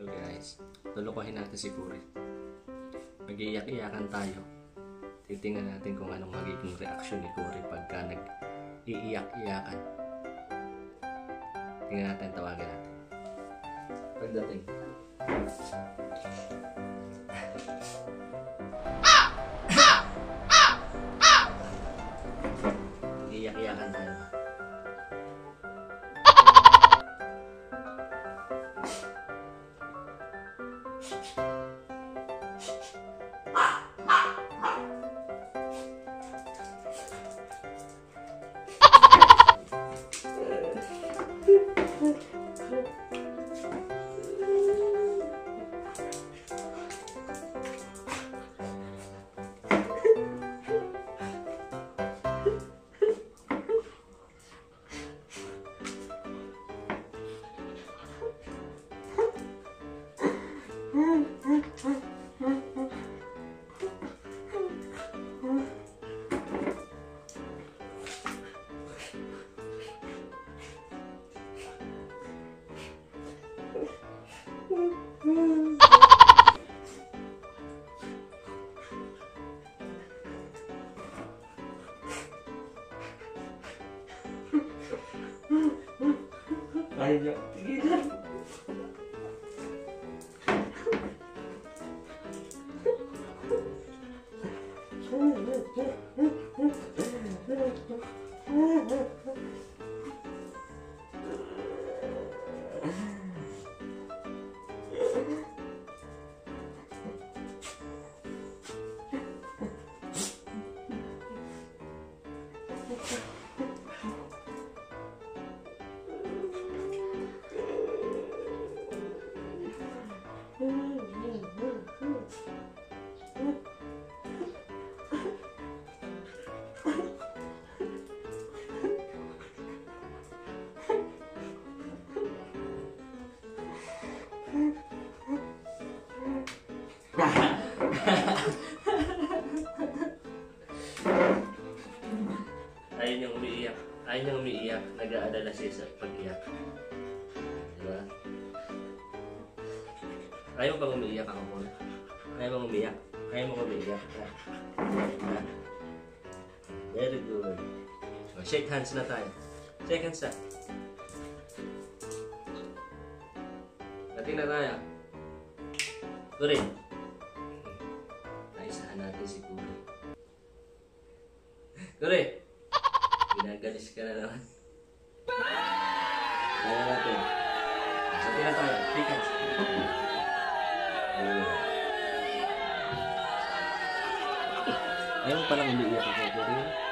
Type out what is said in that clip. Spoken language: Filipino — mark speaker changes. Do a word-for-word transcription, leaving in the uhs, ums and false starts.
Speaker 1: guys, lulukuhin natin si Kuri. Mag-iiyak-iyakan tayo. Titingnan natin kung anong magiging reaction ni Kuri pagka nag-iiyak-iyakan. Tingnan natin, tawagan natin. Pagdating. Iiyak-iyakan tayo. Ayo, tigilan. Ayaw niyang umiiyak. Ayaw niyang umiiyak. Nag-aalala siya sa pag-iyak. Diba? Ayaw bang umiiyak ako po? Ayaw bang umiiyak? Ayaw bang umiiyak? Ha? Very good. So, shake hands na tayo. Shake hands na. Natin na tayo. Kuri. Naisahan natin si Kuri. Kuri! Ginagalis ka na naman. Kaya natin. Sabi na tayo. Shake hands. Ayaw palang umiiyak ako, Kuri.